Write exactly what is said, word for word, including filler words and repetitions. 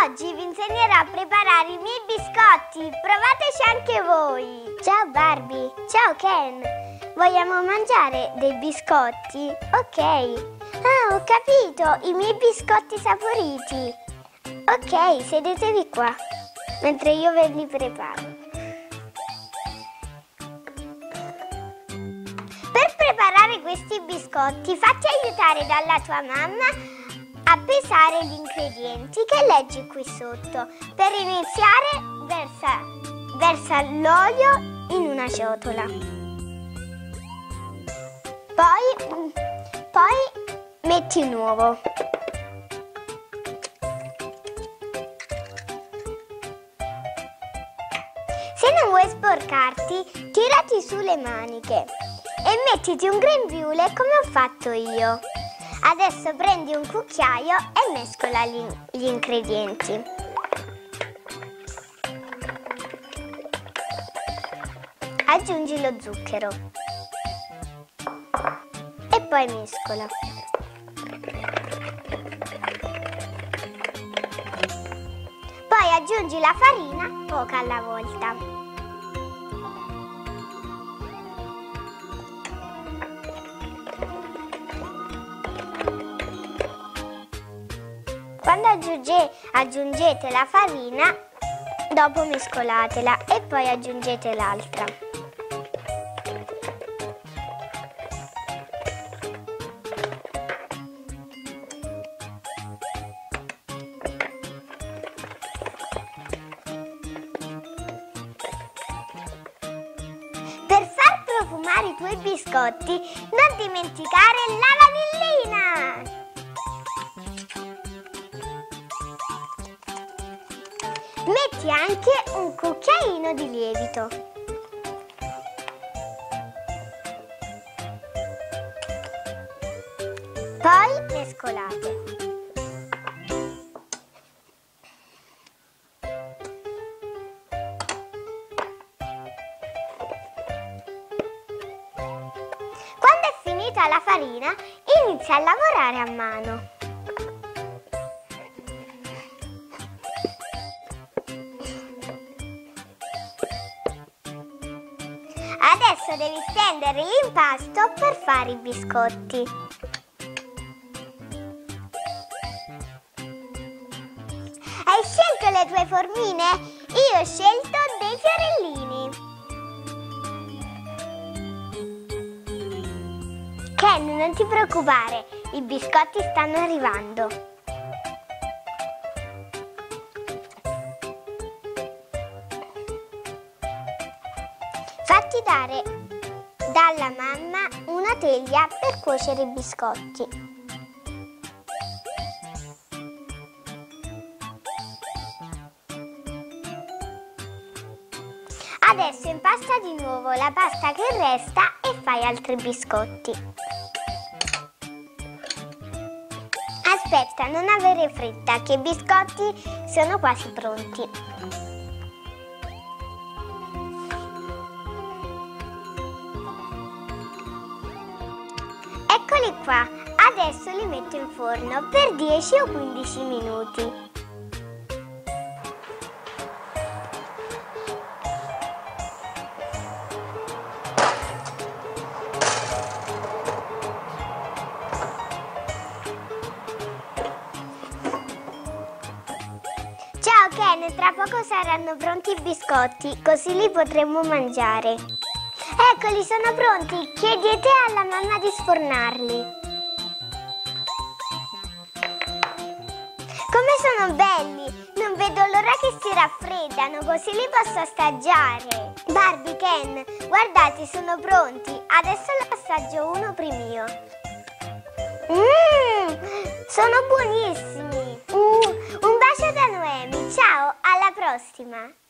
Oggi vi insegnerò a preparare i miei biscotti, provateci anche voi! Ciao Barbie, ciao Ken, vogliamo mangiare dei biscotti? Ok, ah ho capito, i miei biscotti saporiti! Ok, sedetevi qua, mentre io ve li preparo. Per preparare questi biscotti, fatti aiutare dalla tua mamma a pesare gli ingredienti che leggi qui sotto. Per iniziare versa, versa l'olio in una ciotola. Poi, poi metti un uovo. Se non vuoi sporcarti, tirati su le maniche e mettiti un grembiule come ho fatto io. Adesso prendi un cucchiaio e mescola gli, gli ingredienti. Aggiungi lo zucchero e poi mescola. Poi aggiungi la farina poca alla volta. Quando aggiunge, aggiungete la farina, dopo mescolatela e poi aggiungete l'altra. Per far profumare i tuoi biscotti, non dimenticare la vanillina! Metti anche un cucchiaino di lievito. Poi mescolate. Quando è finita la farina, inizia a lavorare a mano. Adesso devi stendere l'impasto per fare i biscotti. Hai scelto le tue formine? Io ho scelto dei fiorellini. Ken, non ti preoccupare, i biscotti stanno arrivando. Fatti dare dalla mamma una teglia per cuocere i biscotti. Adesso impasta di nuovo la pasta che resta e fai altri biscotti. Aspetta, non avere fretta, che i biscotti sono quasi pronti. Eccoli qua, adesso li metto in forno per dieci o quindici minuti. Ciao Ken, tra poco saranno pronti i biscotti, così li potremo mangiare. Eccoli, sono pronti! Chiedete alla mamma di sfornarli. Come sono belli! Non vedo l'ora che si raffreddano, così li posso assaggiare. Barbie, Ken, guardate, sono pronti. Adesso ne assaggio uno primio. Mmm, sono buonissimi! Uh, un bacio da Noemi, ciao, alla prossima!